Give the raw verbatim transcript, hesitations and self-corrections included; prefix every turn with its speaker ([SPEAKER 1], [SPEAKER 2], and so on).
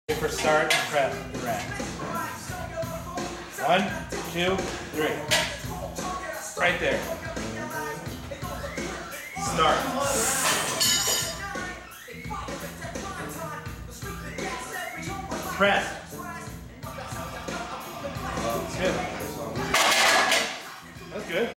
[SPEAKER 1] For start and press the rack. One, two, three. Right there. Start. Press. That's good. That's good.